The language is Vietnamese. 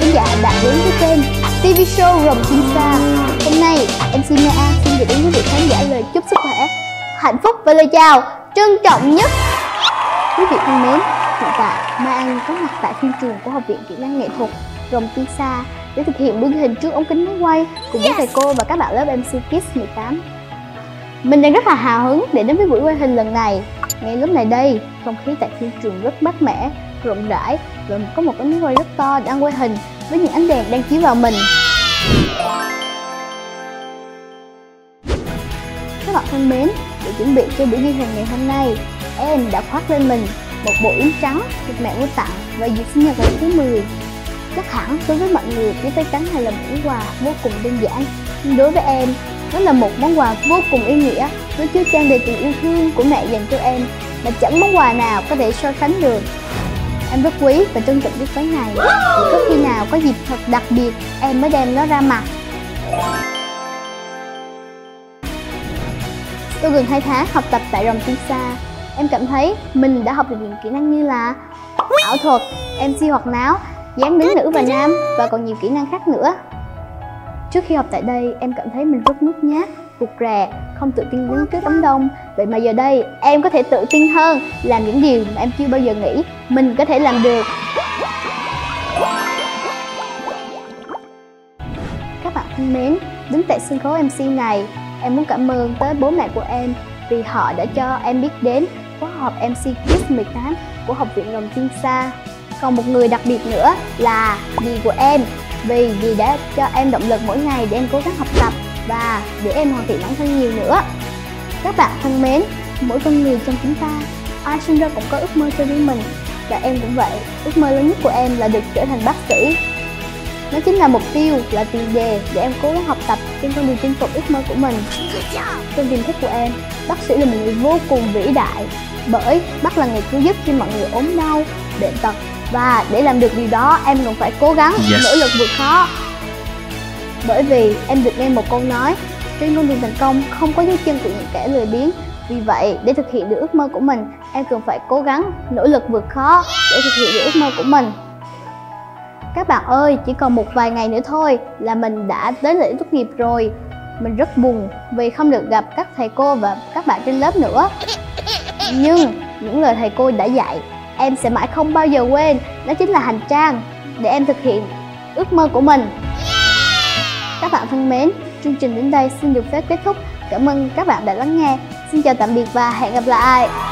khán giả đã đến với kênh TV show Rồng Tiên Sa. Hôm nay MC Mai An xin gửi đến quý vị khán giả lời chúc sức khỏe, hạnh phúc và lời chào trân trọng nhất. Quý vị thân mến, hiện tại Mai An có mặt tại phim trường của Học viện Kỹ năng nghệ thuật Rồng Tiên Sa để thực hiện buổi ghi hình trước ống kính máy quay cùng với thầy cô và các bạn lớp MC Kids 18. Mình đang rất là hào hứng để đến với buổi quay hình lần này. Ngay lúc này đây, không khí tại phim trường rất mát mẻ, rộng rãi và có một cái máy quay rất to đang quay hình với những ánh đèn đang chiếu vào mình. Các bạn thân mến, để chuẩn bị cho buổi ghi hình ngày hôm nay, em đã khoác lên mình một bộ yếm trắng được mẹ mua tặng vào dịp sinh nhật lần thứ 10. Chắc hẳn đối với mọi người, chiếc váy trắng này là một món quà vô cùng đơn giản, nhưng đối với em, nó là một món quà vô cùng ý nghĩa. Nó chứa chan đầy tình yêu thương của mẹ dành cho em mà chẳng món quà nào có thể so sánh được. Em rất quý và trân trọng chiếc váy này. Chỉ có khi nào có dịp thật đặc biệt em mới đem nó ra mặc. Sau gần 2 tháng học tập tại Rồng Tiên Sa, em cảm thấy mình đã học được những kỹ năng như là ảo thuật, MC hoạt náo, dáng đứng nữ và nam và còn nhiều kỹ năng khác nữa. Trước khi học tại đây, em cảm thấy mình rất nhút nhát, rụt rè, không tự tin đứng trước đám đông. Vậy mà giờ đây, em có thể tự tin hơn, làm những điều mà em chưa bao giờ nghĩ mình có thể làm được. Các bạn thân mến, đứng tại sân khấu MC này, em muốn cảm ơn tới bố mẹ của em vì họ đã cho em biết đến khóa học MC Kids 18 của Học viện Rồng Tiên Sa. Còn một người đặc biệt nữa là dì của em, vì dì đã cho em động lực mỗi ngày để em cố gắng học tập và để em hoàn thiện bản thân nhiều nữa. Các bạn thân mến, mỗi con người trong chúng ta ai sinh ra cũng có ước mơ cho riêng mình, và em cũng vậy. Ước mơ lớn nhất của em là được trở thành bác sĩ. Nó chính là mục tiêu, là tiền đề để em cố gắng học tập trên con đường chinh phục ước mơ của mình. Trong tiềm thức của em, bác sĩ là một người vô cùng vĩ đại, bởi bác là người cứu giúp khi mọi người ốm đau, bệnh tật. Và để làm được điều đó, em còn phải cố gắng, nỗ lực vượt khó. Bởi vì em được nghe một câu nói, trên con đường thành công không có dấu chân của những kẻ lười biếng. Vì vậy, để thực hiện được ước mơ của mình, em cần phải cố gắng, nỗ lực vượt khó để thực hiện được ước mơ của mình. Các bạn ơi, chỉ còn một vài ngày nữa thôi là mình đã đến lễ tốt nghiệp rồi. Mình rất buồn vì không được gặp các thầy cô và các bạn trên lớp nữa. Nhưng những lời thầy cô đã dạy, em sẽ mãi không bao giờ quên. Đó chính là hành trang để em thực hiện ước mơ của mình. Các bạn thân mến, chương trình đến đây xin được phép kết thúc. Cảm ơn các bạn đã lắng nghe. Xin chào tạm biệt và hẹn gặp lại.